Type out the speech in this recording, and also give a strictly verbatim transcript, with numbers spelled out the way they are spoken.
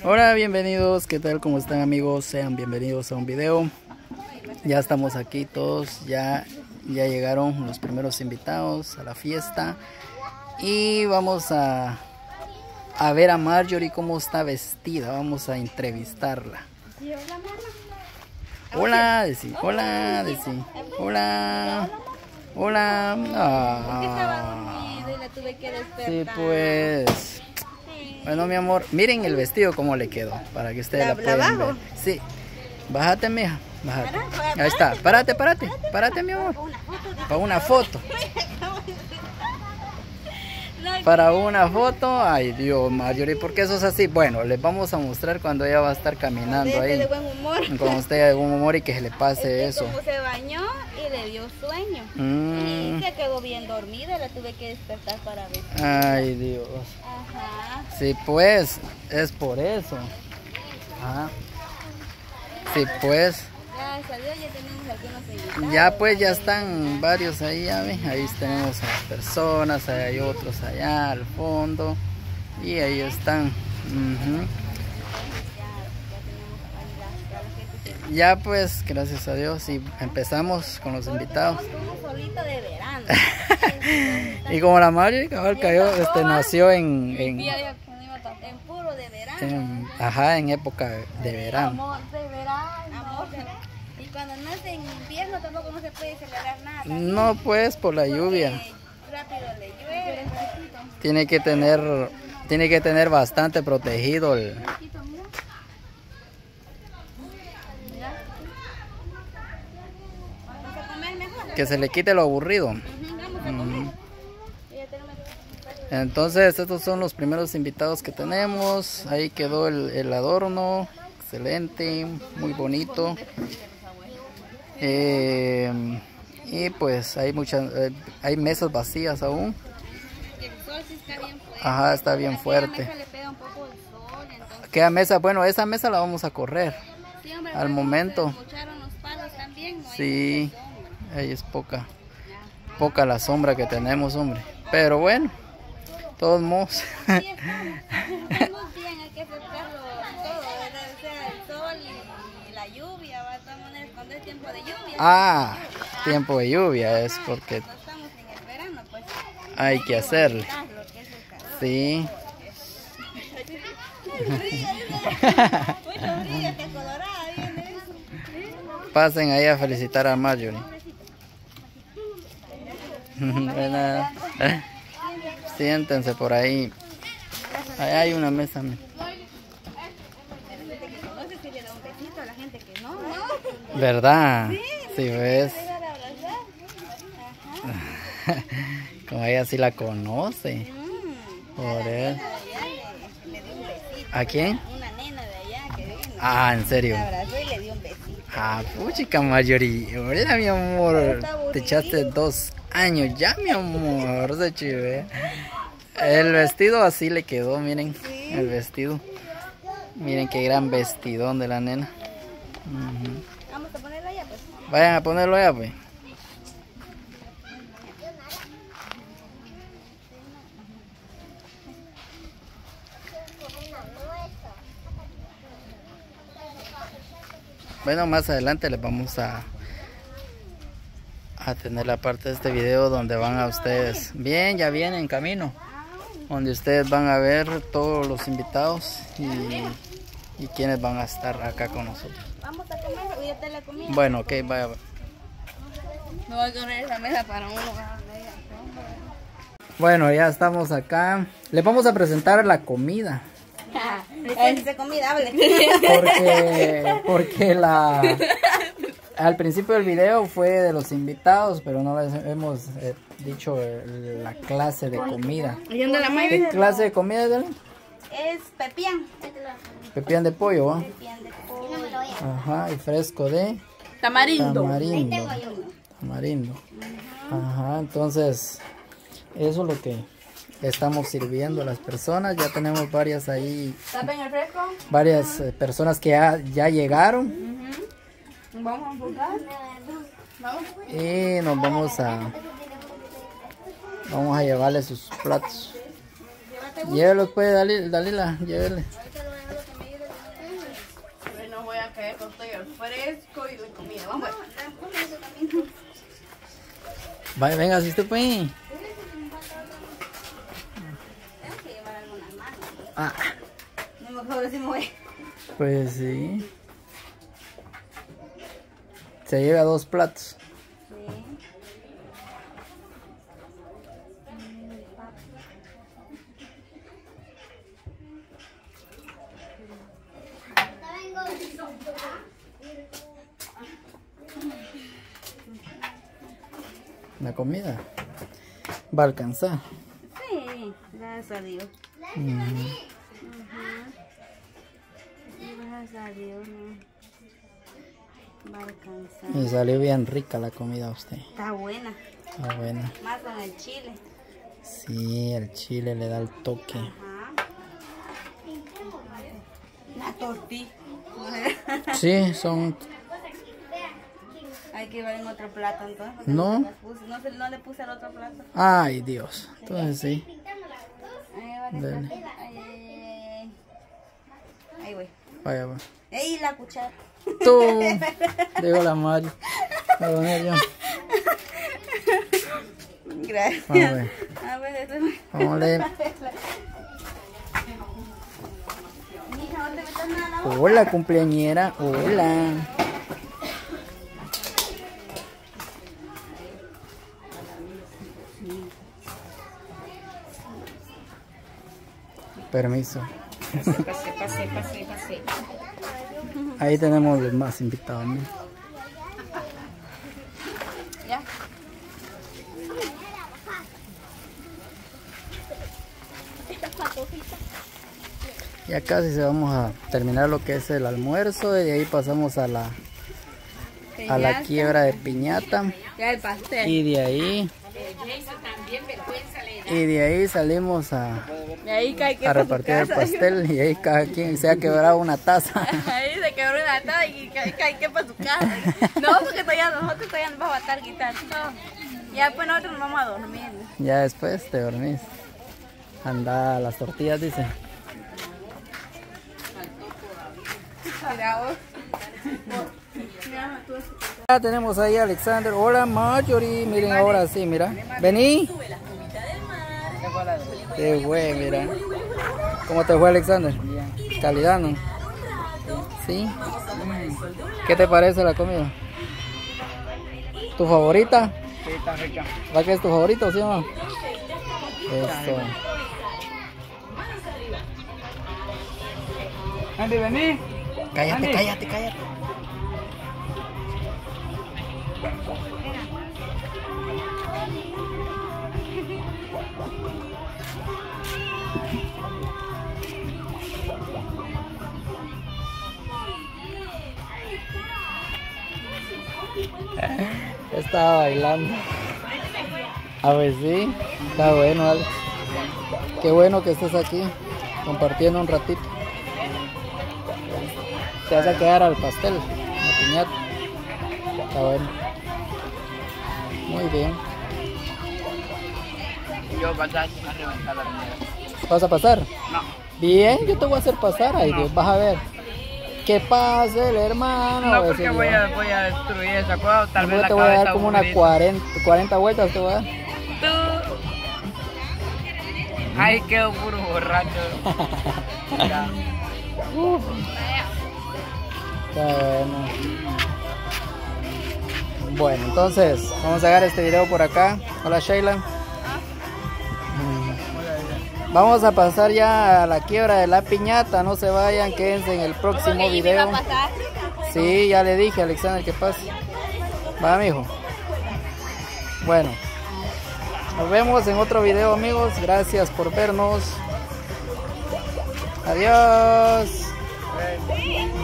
Hola, bienvenidos, ¿qué tal? ¿Cómo están, amigos? Sean bienvenidos a un video. Ya estamos aquí todos, ya, ya llegaron los primeros invitados a la fiesta. Y vamos a, a ver a Marjorie cómo está vestida, vamos a entrevistarla. Hola, decí, hola, decí, hola, hola. Ah, sí, pues. Bueno, mi amor, miren el vestido cómo le quedó, para que ustedes la, la puedan ver. Sí, bájate, mija, bájate. Ahí está, párate, párate, párate, mi amor. Para una foto. Para una foto, ay Dios, Marjorie, ¿por qué sos así? Bueno, les vamos a mostrar cuando ella va a estar caminando ahí. De buen humor. Cuando esté de buen humor y que se le pase es que eso. Como se bañó y le dio sueño. Mm. Y se quedó bien dormida, la tuve que despertar para ver. Ay Dios. Ajá. Sí, pues, es por eso. Ajá. Sí, pues. Gracias a Dios ya tenemos algunos invitados. Ya pues ya están varios ahí, ya ven, ahí tenemos a las personas, ahí hay otros allá al fondo y ahí están. Uh-huh. Ya pues, gracias a Dios, y empezamos con los invitados. Un solito de verano. Y como la Marjorie cabal cayó, este nació en en, en puro de verano. En, ajá, en época de verano. Amor de verano. Amor de verano. Y cuando no es en invierno tampoco no se puede celebrar nada. No, pues por la lluvia. Rápido le llueve. Tiene que tener, tiene que tener bastante protegido el. Que se le quite lo aburrido. Uh-huh. Entonces estos son los primeros invitados que tenemos. Ahí quedó el, el adorno. Excelente, muy bonito. Eh, y pues hay muchas, eh, hay mesas vacías aún. Ajá, está bien fuerte. Queda mesa, bueno, esa mesa la vamos a correr. Al momento. Sí, ahí es poca, poca la sombra que tenemos, hombre. Pero bueno, todos modos. Ah, tiempo de lluvia es porque hay que hacerle. Sí. Pasen ahí a felicitar a Marjorie. Siéntense por ahí. Ahí hay una mesa. ¿Verdad? Sí, ves. Como ella sí la conoce. Por él. ¿A quién? Una nena de allá que vino. Ah, ¿en serio? La abrazó y le dio un besito. Ah, puchica, Marjorie. Hola, mi amor. Te echaste dos años ya, mi amor. Se chive. El vestido así le quedó, miren. ¿Sí? El vestido. Miren qué gran vestidón de la nena. Uh-huh. Vamos a ponerlo allá, pues. Vayan a ponerlo allá, pues. Bueno, más adelante les vamos a a tener la parte de este video donde van a ustedes. Bien, ya viene en camino. Donde ustedes van a ver todos los invitados y, y quienes van a estar acá con nosotros. Vamos a comer, voy a la comida. Bueno, ok, vaya. No voy a poner esa mesa para uno. Bueno, ya estamos acá. Les vamos a presentar la comida. Es comida, hable. Porque, porque la, al principio del video fue de los invitados, pero no les hemos eh, dicho eh, la clase de comida. ¿Qué clase de comida es, Dalila? Es pepián. Pepián de pollo, ¿va? Pepián de pollo. Ajá, y fresco de tamarindo. Tamarindo. Tamarindo. Ajá, entonces eso es lo que estamos sirviendo a las personas. Ya tenemos varias ahí. ¿Tapen el fresco? Varias eh, personas que ya, ya llegaron. Uh-huh. Vamos a enfocar. Vamos. Y nos vamos a vamos a llevarle sus platos. Llévelos pues, Dalila, Dalila, llévele. caer con todo el fresco y la comida. Vamos a mandar con eso también. Vaya, venga, si usted pues. Tengo que llevar algunas manos. Ah. No me acuerdo si me voy. Pues sí. Se lleva dos platos. Sí. La comida va a alcanzar. Sí, gracias a Dios. Uh-huh. Uh-huh. Gracias a Dios, no. Va a alcanzar. Y salió bien rica la comida a usted. Está buena. Está buena. Más con el chile. Sí, el chile le da el toque. Ajá. La tortilla. Sí, son... Hay que llevar en otro plato entonces. No. No, le puse, no, se, no le puse el otro plato. Ay, Dios. Entonces sí. Ahí va Dale. el plato. Ay, ay, ay. Ahí voy. Vaya, va. ¡Ey, la cuchara! Tú. Digo la madre. Voy a poner yo. Gracias. A ver. A ver, eso es... Vamos a leer. Mija, ¿no te metas nada en la boca? Hola, cumpleañera. Hola. Permiso. Pase, pase, pase, pase, pase. Ahí tenemos los más invitados, ¿no? ¿Ya? Ya casi se vamos a terminar lo que es el almuerzo y de ahí pasamos a la a la Piñata. quiebra de piñata Ya el pastel. y de ahí y de ahí salimos a, Y ahí cae que a repartir el pastel y ahí cada quien se ha quebrado una taza. Ahí se quebró una taza y cae, cae que para su casa. No, porque todavía nosotros todavía nos vamos a estar quitando. Ya después nosotros nos vamos a dormir. Ya después te dormís. Anda las tortillas, dice. Mira vos. Ya tenemos ahí a Alexander. Hola Marjorie, miren ahora sí, mira. Vení. Qué güey, mira. ¿Cómo te fue, Alexander? Calidad, ¿no? Sí. ¿Qué te parece la comida? ¿Tu favorita? Sí, está rica. ¿La que es tu favorito, sí o no? Eso. Andy, vení. Cállate, Andy. cállate, cállate. Estaba bailando. A ver, sí. Está bueno, Alex. Qué bueno que estés aquí compartiendo un ratito. Te vas a quedar al pastel, la piñata. Está bueno. Muy bien. Yo voy a reventar la primera. ¿Vas a pasar? No. Bien, yo te voy a hacer pasar. Ay, Dios, vas a ver. Que pase el hermano. No, a ver porque si voy ya. a, voy a destruir esa cosa. Tal vez Yo la te voy a dar cabeza como unas aburrida. cuarenta, cuarenta vueltas. Te voy a dar. Tú. Ay, quedo puro borracho. Ya. Está bueno. Bueno, entonces vamos a dejar este video por acá. Hola Sheila. Mm. Vamos a pasar ya a la quiebra de la piñata. No se vayan, quédense en el próximo video. Sí, ya le dije a Alexander que pase. Va, mijo. Bueno, nos vemos en otro video, amigos. Gracias por vernos. Adiós.